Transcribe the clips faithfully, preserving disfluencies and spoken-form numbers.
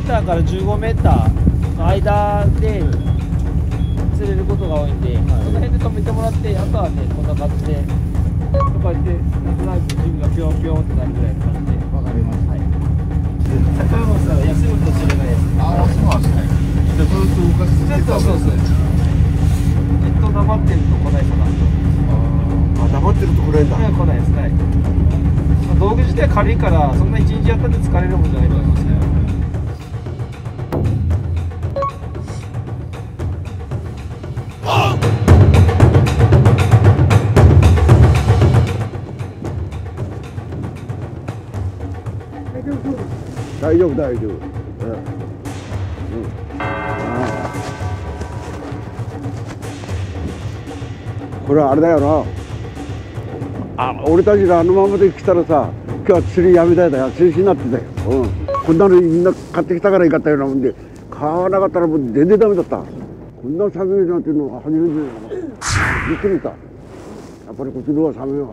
ターからじゅうごメーターの間で釣れることが多いんで、はい、その辺で止めてもらって、あとはね、こんな感じで、こうやって、なんとなく準備がぴょんぴょんってなるぐらいの感じで。わかります。はい。高山さんは休むと釣れないです。ああ、そうなんですね。じゃあずっと動かし続けたらそうですね。ずっと黙ってると来ないかなと。 ああ、黙ってると来ないんだ。 いや、来ないです。はい。まあ、道具自体軽いから、そんな一日やったって疲れるもんじゃないと思いますね。 大丈夫大丈夫。うん。うん。これはあれだよな。あ、俺たちがあのままで来たらさ、今日は釣りやめたいだよ。中止になってたよ。うん。こんなのみんな買ってきたからいかったようなもんで、買わなかったらもう全然ダメだった。こんな寒いなんていうのは初めてだよ。びっくりした。やっぱりこっちの方が寒いわ。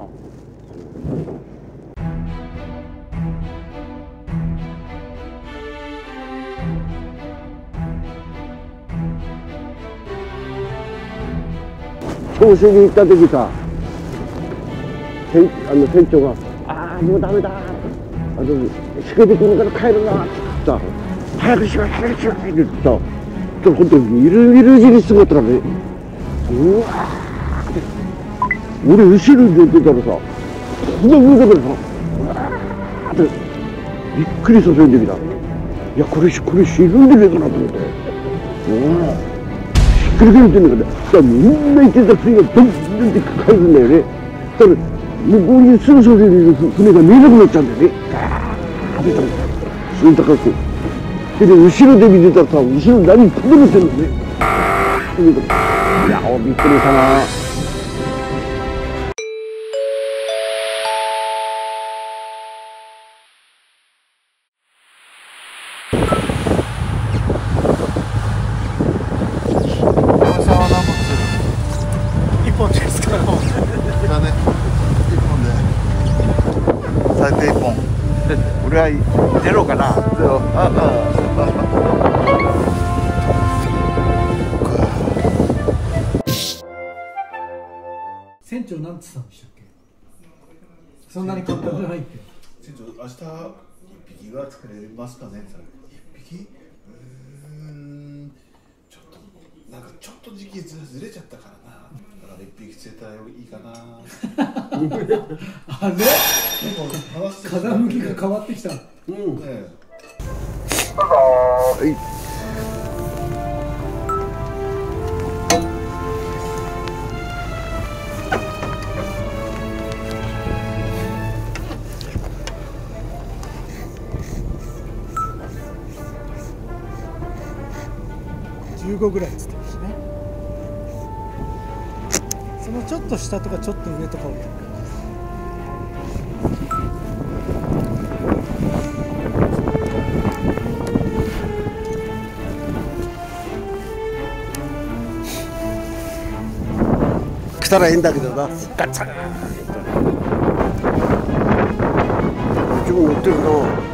調子に行った時さ、店あの店長が「ああもうダメだ」あの「しけてくるから帰るな」って言ってさ「早くしろ早くしろ」って言ってさ、ほんとみるみるうちに姿がね、うわーって俺後ろに出てたらさ、その上だからさ、うわーってびっくりさせんできた。いやこれこれ沈んでねえかなと思って、うわひっくり返ってんだから、だからみんな行ってた船がドンドンって帰るんだよね。だから向こうにすぐそばにいる船が見えなくなっちゃうんだよね。ガーッてそれ高くで、後ろで見てたらさ、後ろに何飛んでるってんのね。いやびっくりしたな。 最低いっぽん。俺はゼロかな。ゼロ。あ船長なんて言ったんでしたっけ。そんなに簡単じゃないって。 船長明日一匹は作れますかね。一匹。うーん。ちょっとなんかちょっと時期ずれちゃったからな。だから一匹釣れたらいいかな。 あれ？風向きが変わってきた。うん。ね、はい。じゅうごぐらいつってましたね。そのちょっと下とかちょっと上とかをやる。 来たらいいんだけどな。ガチャン。こっちも乗ってるな。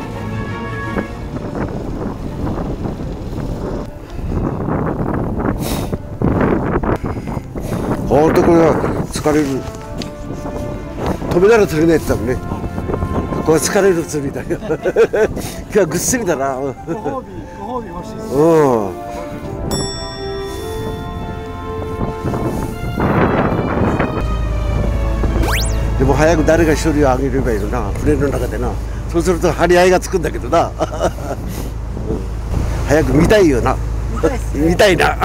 ほんとこれは疲れる。止めたら釣れないって言ったもんね。これ疲れる釣りだよ。今日はぐっすりだな。ご褒美、ご褒美欲しいです。うん。でも早く誰が処理をあげればいいのな、船の中でな。そうすると張り合いがつくんだけどな。早く見たいよな。見たいな。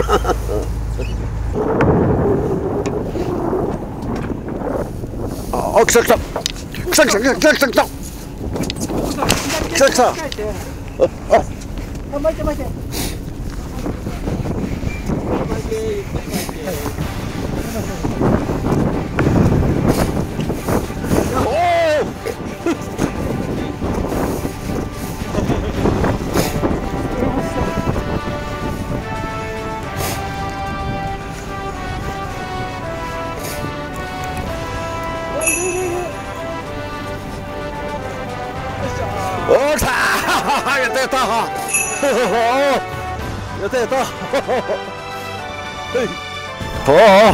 あ、来た来た来た来た来た来た来た来た来た来た。あ、巻いて巻いて。おー、来たー。やったやったー。 やったやったはいあ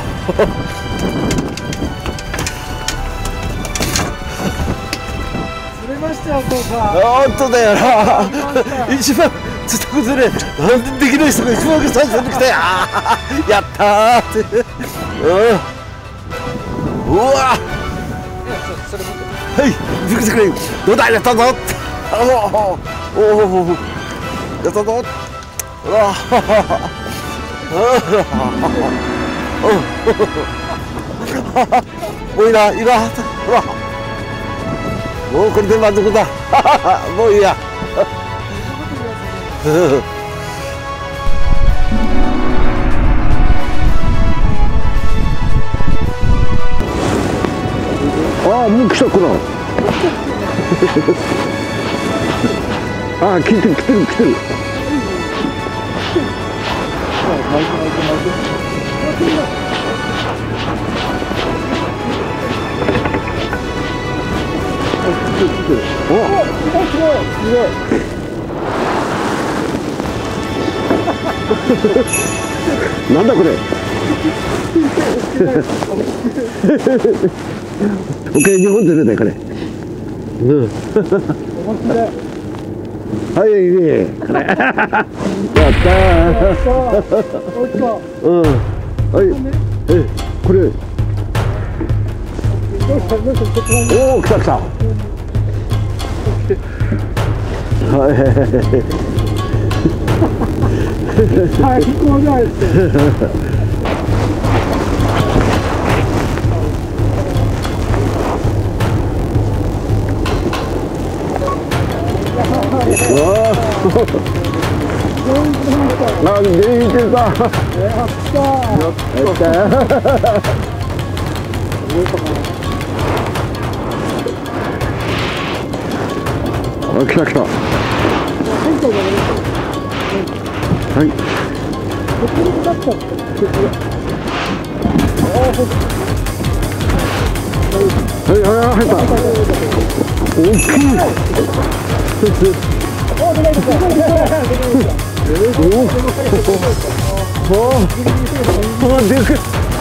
釣れましたよ、お父さん。 あ本当だよな一番自宅でねなんでできない人が一番最初に来たよあーやったーってうんうわはい見てくれどうだやったぞおおおおやったぞうわもういいないいなほらもうこれで満足だもういいやああもう来たこらああ来てる来てる来てるおすごいすごいなんだこれオッケー日本釣れだよこれうんはいいいねこれやったーうんはいえこれおお来た来たはい最高だよなんでいてた。やった。やった。あ、来た来た。はい。はいはいはい入った。大きい。おお、でかいでかい。おお、おお、でかい。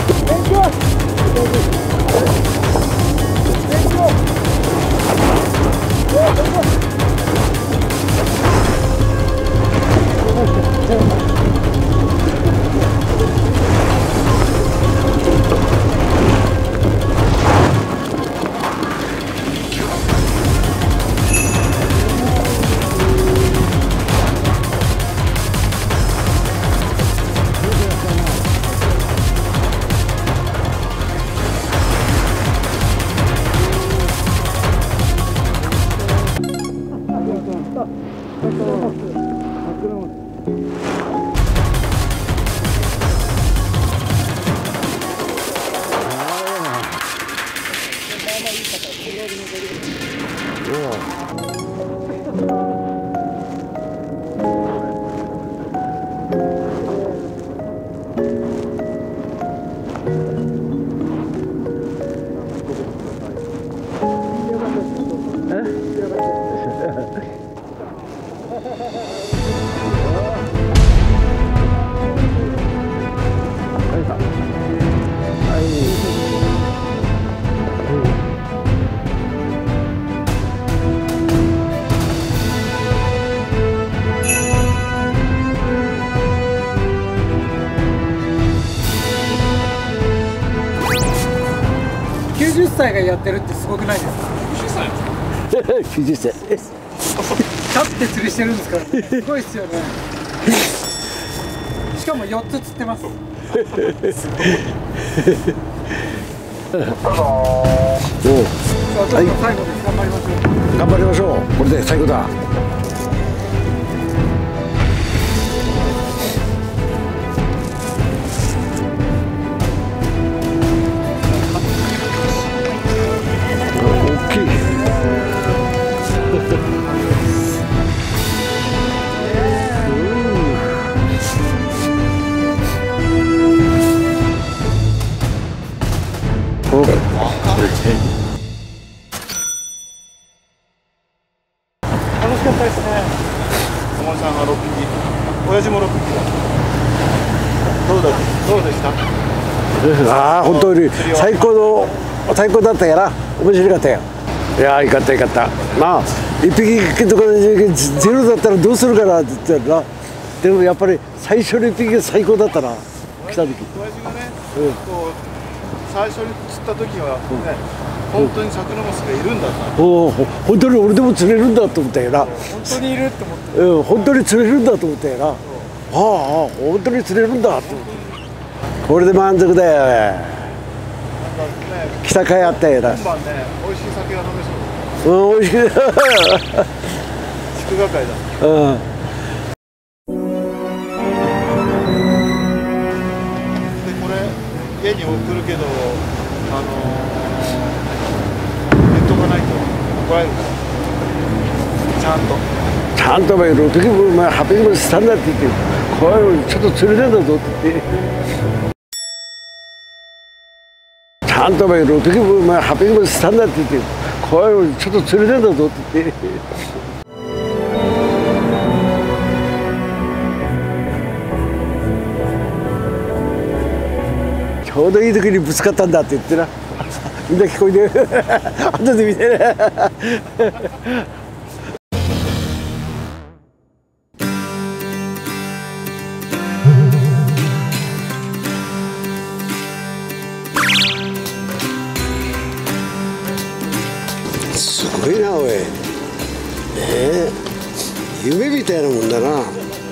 きゅうじゅっさいがやってるってすごくないですか？ きゅうじゅっさい。 立って釣りしてるんですから、ね、すごいですよね。しかもよっつ釣ってます。おお。最後です。頑張りましょう。 頑張りましょう。これで最後だ。大きい。お。 楽しかったですね。 友さんがろっぴき、親父もろっぴきだ。どうだどうでした？ ああ本当に最高の最高だったやな。面白かったよ。いやーよかったよかった。まあ一匹とかゼロだったらどうするかなって言ったらな。でもやっぱり最初の一匹が最高だったな。来た時。 親父がね、 うんこう最初に釣った時はね、本当にサクノマスがいるんだと。 おお本当に俺でも釣れるんだと思ったよな。 本当にいるって思って。 うん本当に釣れるんだと思ったよな。ああ本当に釣れるんだって思って。これで満足だよ。 なんかね、 来た甲斐あったよな。 今晩ね、美味しい酒が飲めそう。 うん美味しく。 祝賀会だ。 うん。 家に送るけど、あの言っとかないと怒られるから、ちゃんと。 ちゃんとろっぴきもはっぴきもスタンダーって言って、これちょっと釣れねえんだぞって言って。ちゃんとろっぴきもはっぴきもスタンダーって言って、これちょっと釣れねえんだぞって言って。ちょうどいい時にぶつかったんだって言ってな。みんな聞こえてる。後で見てね。すごいなおい。ええ夢みたいなもんだな。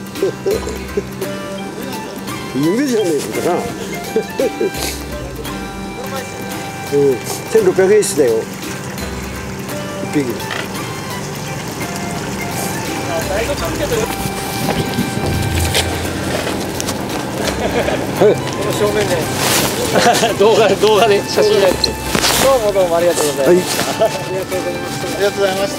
夢じゃねえかな。うん、せんろっぴゃくえんしだよ。一匹。 この正面で動画動画で写真やって。どうもどうもありがとうございました。ありがとうございました。 ありがとうございました。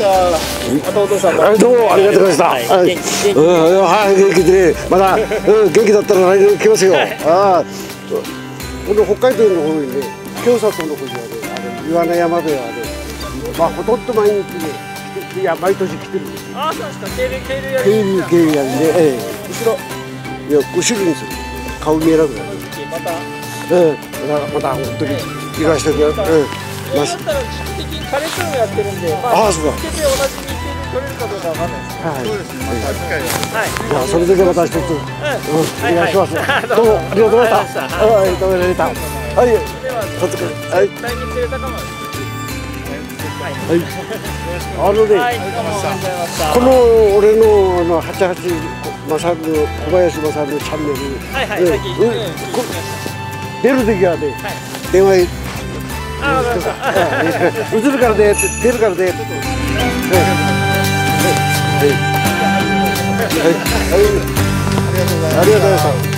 あとお父さんも。 はいどうもありがとうございました。 はい元気元気。 うんはい元気でねまだうん元気だったら来年来ますよ。ああこの北海道の方にね京里の方にはねあれ岩名山ではねまあほとんど毎日ねいや毎年来てるんですよ。 ああそうですか。渓流渓流やり。 渓流渓流やりで、ええ、 後ろ。 いや後ろにする顔見えなくなる。 また。 うんまた本当にいらしてくれ。うん。 だったら時期的にカレーツーもやってるんで、まああそうだ。 つけて同じ日程で取れるかどうかわかんないです。 はい。 そうですね。また機会が。 はい。 じゃあそれだけまた一つ、うん、お願いします。どうもありがとうございました。はい、どうもありがとうございました。はい、 では、 お疲れ。はい、 絶対に釣れたかも。はい。 はい。あのね、 はい、どうもありがとうございました。 この俺のあの八八マサルの小林マサルのチャンネル、 はいはい、 うんさっき、 うんうん、 こ出る時はね、 はい。 電話にあ、わかりました。 映るからね、出るからね。はい。はい。はい。はい。ありがとうございました。